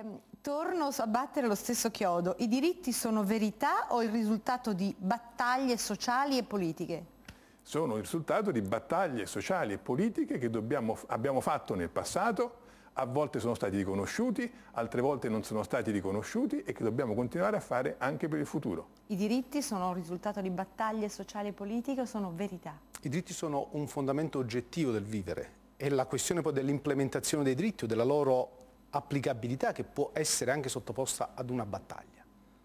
Torno a battere lo stesso chiodo. I diritti sono verità o il risultato di battaglie sociali e politiche? Sono il risultato di battaglie sociali e politiche che abbiamo fatto nel passato, a volte sono stati riconosciuti, altre volte non sono stati riconosciuti e che dobbiamo continuare a fare anche per il futuro. I diritti sono il risultato di battaglie sociali e politiche o sono verità? I diritti sono un fondamento oggettivo del vivere. È la questione poi dell'implementazione dei diritti o della loro applicabilità che può essere anche sottoposta ad una battaglia.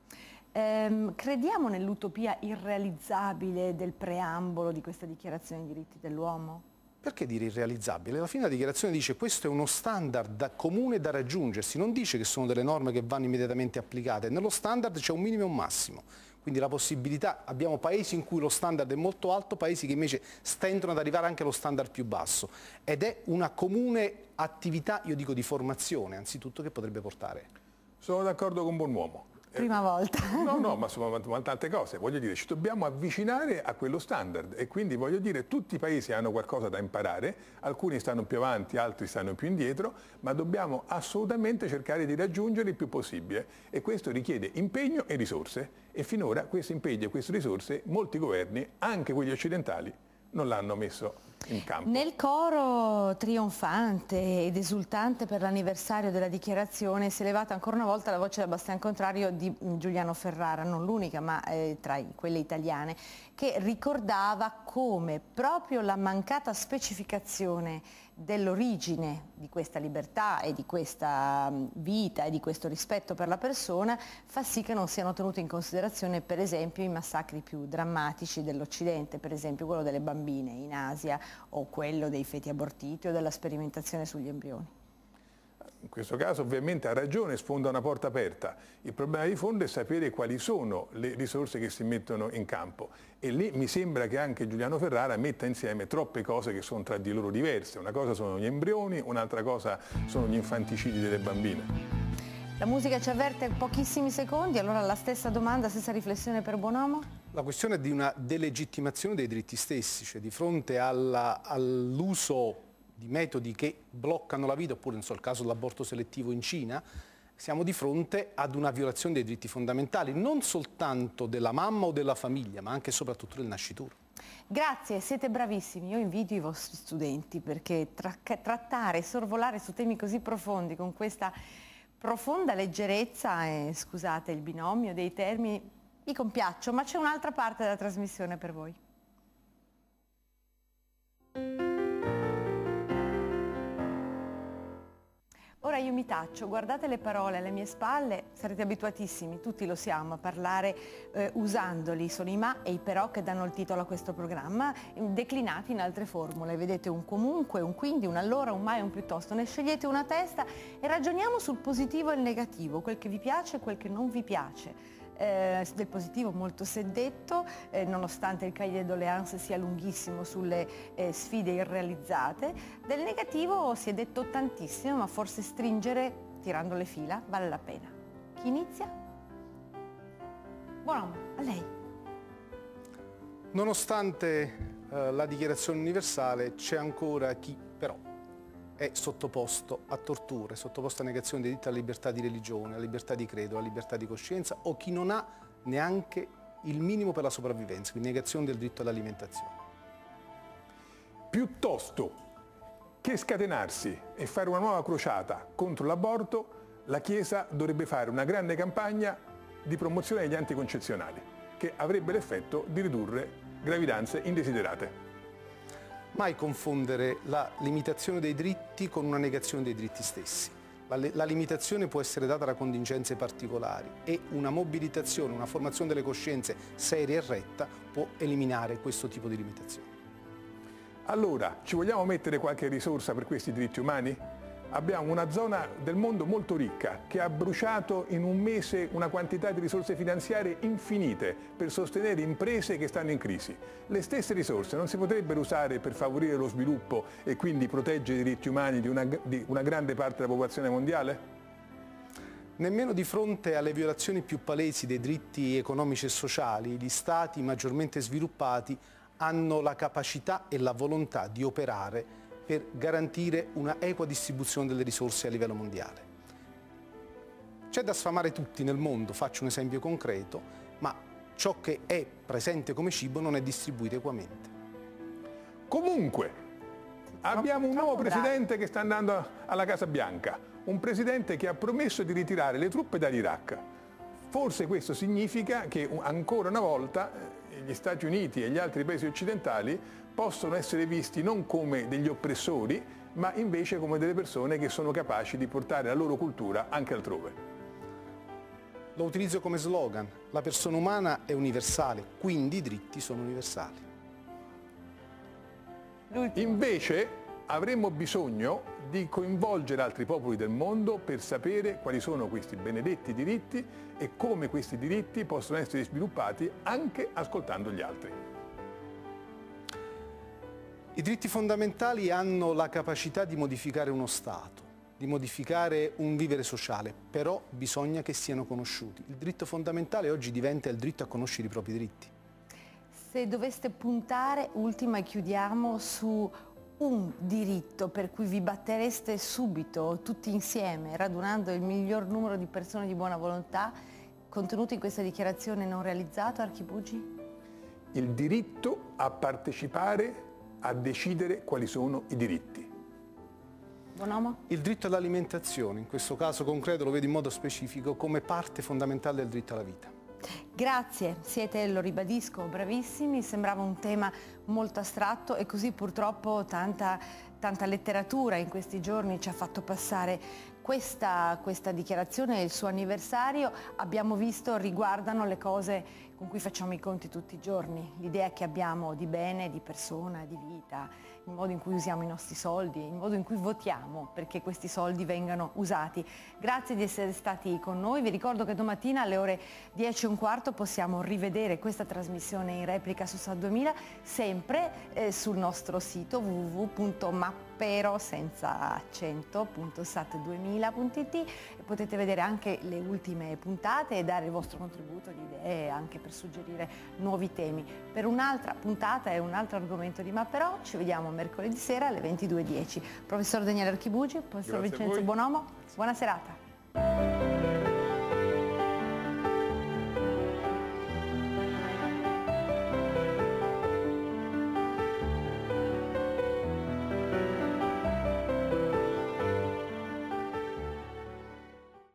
Crediamo nell'utopia irrealizzabile del preambolo di questa dichiarazione dei diritti dell'uomo? Perché dire irrealizzabile? Alla fine la dichiarazione dice che questo è uno standard comune da raggiungersi, non dice che sono delle norme che vanno immediatamente applicate. Nello standard c'è un minimo e un massimo, quindi la possibilità, abbiamo paesi in cui lo standard è molto alto, paesi che invece stentano ad arrivare anche allo standard più basso, ed è una comune attività, io dico di formazione anzitutto, che potrebbe portare. Sono d'accordo con Buon'uomo. Prima volta. No, ma sono tante cose. Voglio dire, ci dobbiamo avvicinare a quello standard e quindi voglio dire, tutti i paesi hanno qualcosa da imparare, alcuni stanno più avanti, altri stanno più indietro, ma dobbiamo assolutamente cercare di raggiungere il più possibile e questo richiede impegno e risorse e finora questo impegno e queste risorse molti governi, anche quelli occidentali, non l'hanno messo in campo. Nel coro trionfante ed esultante per l'anniversario della dichiarazione si è levata ancora una volta la voce da bastian contrario di Giuliano Ferrara, non l'unica ma tra quelle italiane, che ricordava come proprio la mancata specificazione dell'origine di questa libertà e di questa vita e di questo rispetto per la persona fa sì che non siano tenuti in considerazione per esempio i massacri più drammatici dell'Occidente, per esempio quello delle bambine in Asia o quello dei feti abortiti o della sperimentazione sugli embrioni. In questo caso ovviamente ha ragione, sfonda una porta aperta. Il problema di fondo è sapere quali sono le risorse che si mettono in campo e lì mi sembra che anche Giuliano Ferrara metta insieme troppe cose che sono tra di loro diverse. Una cosa sono gli embrioni, un'altra cosa sono gli infanticidi delle bambine. La musica ci avverte pochissimi secondi, allora la stessa domanda, stessa riflessione per Buon'uomo? La questione è di una delegittimazione dei diritti stessi, cioè di fronte all'uso di metodi che bloccano la vita, oppure non so, il caso dell'aborto selettivo in Cina, siamo di fronte ad una violazione dei diritti fondamentali, non soltanto della mamma o della famiglia, ma anche e soprattutto del nascituro. Grazie, siete bravissimi. Io invidio i vostri studenti perché trattare e sorvolare su temi così profondi con questa profonda leggerezza, e scusate il binomio dei termini, mi compiaccio, ma c'è un'altra parte della trasmissione per voi. Ora io mi taccio, guardate le parole alle mie spalle, sarete abituatissimi, tutti lo siamo, a parlare usandoli, sono i ma e i però che danno il titolo a questo programma, declinati in altre formule, vedete un comunque, un quindi, un allora, un ma e un piuttosto, ne scegliete una testa e ragioniamo sul positivo e il negativo, quel che vi piace e quel che non vi piace. Del positivo molto si è detto, nonostante il cahier de doléances sia lunghissimo sulle sfide irrealizzate, del negativo si è detto tantissimo, ma forse stringere, tirando le fila, vale la pena. Chi inizia? Buon'uomo, a lei. Nonostante la dichiarazione universale c'è ancora chi però è sottoposto a torture, sottoposto a negazione dei diritti alla libertà di religione, alla libertà di credo, alla libertà di coscienza, o chi non ha neanche il minimo per la sopravvivenza, quindi negazione del diritto all'alimentazione. Piuttosto che scatenarsi e fare una nuova crociata contro l'aborto, la Chiesa dovrebbe fare una grande campagna di promozione degli anticoncezionali, che avrebbe l'effetto di ridurre gravidanze indesiderate. Mai confondere la limitazione dei diritti con una negazione dei diritti stessi. La limitazione può essere data da contingenze particolari e una mobilitazione, una formazione delle coscienze seria e retta può eliminare questo tipo di limitazione. Allora, ci vogliamo mettere qualche risorsa per questi diritti umani? Abbiamo una zona del mondo molto ricca che ha bruciato in un mese una quantità di risorse finanziarie infinite per sostenere imprese che stanno in crisi. Le stesse risorse non si potrebbero usare per favorire lo sviluppo e quindi proteggere i diritti umani di una grande parte della popolazione mondiale? Nemmeno di fronte alle violazioni più palesi dei diritti economici e sociali, gli stati maggiormente sviluppati hanno la capacità e la volontà di operare per garantire una equa distribuzione delle risorse a livello mondiale. C'è da sfamare tutti nel mondo, faccio un esempio concreto, ma ciò che è presente come cibo non è distribuito equamente. Comunque, abbiamo un nuovo presidente che sta andando alla Casa Bianca, un presidente che ha promesso di ritirare le truppe dall'Iraq. Forse questo significa che ancora una volta gli Stati Uniti e gli altri paesi occidentali possono essere visti non come degli oppressori, ma invece come delle persone che sono capaci di portare la loro cultura anche altrove. Lo utilizzo come slogan: la persona umana è universale, quindi i diritti sono universali. Invece avremmo bisogno di coinvolgere altri popoli del mondo per sapere quali sono questi benedetti diritti e come questi diritti possono essere sviluppati anche ascoltando gli altri. I diritti fondamentali hanno la capacità di modificare uno Stato, di modificare un vivere sociale, però bisogna che siano conosciuti. Il diritto fondamentale oggi diventa il diritto a conoscere i propri diritti. Se doveste puntare, ultima e chiudiamo, su un diritto per cui vi battereste subito, tutti insieme, radunando il miglior numero di persone di buona volontà, contenuto in questa dichiarazione non realizzato, Archibugi? Il diritto a partecipare, a decidere quali sono i diritti. Bonomo? Il diritto all'alimentazione, in questo caso concreto lo vedo in modo specifico come parte fondamentale del diritto alla vita. Grazie, siete, lo ribadisco, bravissimi, sembrava un tema molto astratto e così purtroppo tanta letteratura in questi giorni ci ha fatto passare questa dichiarazione e il suo anniversario. Abbiamo visto, riguardano le cose con cui facciamo i conti tutti i giorni, l'idea che abbiamo di bene, di persona, di vita, il modo in cui usiamo i nostri soldi, il modo in cui votiamo perché questi soldi vengano usati. Grazie di essere stati con noi, vi ricordo che domattina alle ore 10:15 possiamo rivedere questa trasmissione in replica su Sat 2000, sempre sul nostro sito www.mappero.sat2000.it e potete vedere anche le ultime puntate e dare il vostro contributo di idee anche per suggerire nuovi temi. Per un'altra puntata e un altro argomento di Mappero ci vediamo mercoledì sera alle 22:10. Professor Daniele Archibugi, professor Vincenzo Bonomo, buona serata.